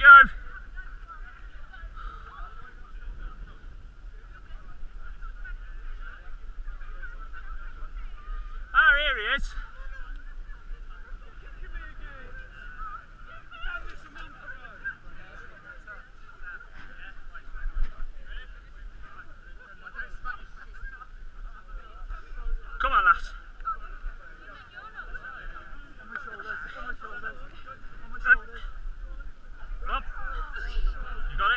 go. Ah, here he is. Come on, lass. Come on. You got it?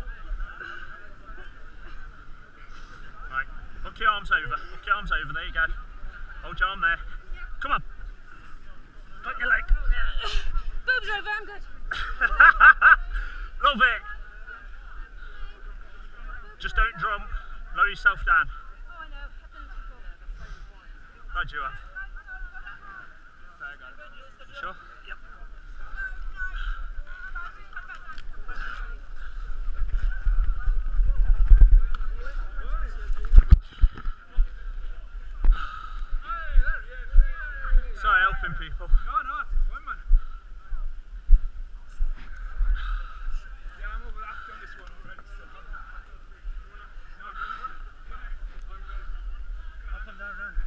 Right, hook your arms over. Hook your arms over. There you go. Hold your arm there. Come on. Put your leg. Boobs over, I'm good. Love it. Just don't drum. Lower yourself down. Oh, I know. I've done this before. Glad you have. You sure? Yep. Sorry, helping people. No, it's fine, man. Yeah, I'm over after this one already. So. I'll come down around.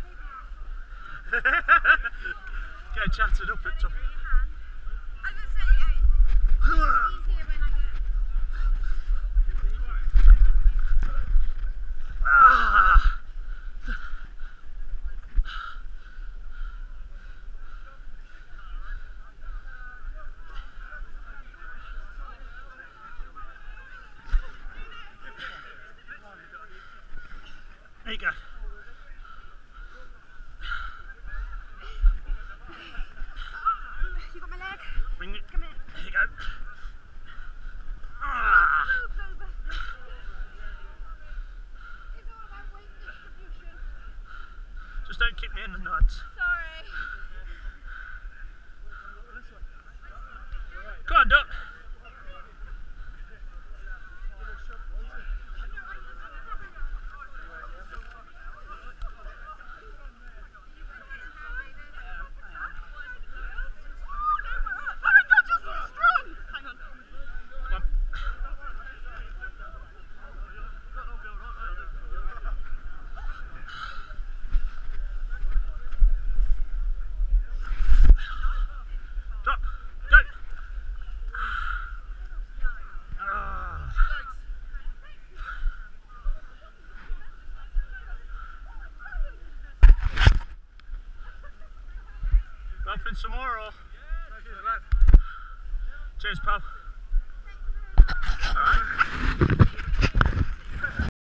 Get chatted up at top. I was going to say, it's easier when I get... Ah! There you go. You got my leg? Bring it. Come here. There you go. Ah! Boobs over. It's all about weight distribution. Just don't kick me in the nuts. Sorry. Come on, duck. Drop, go! Dropping some more or? Cheers, pal.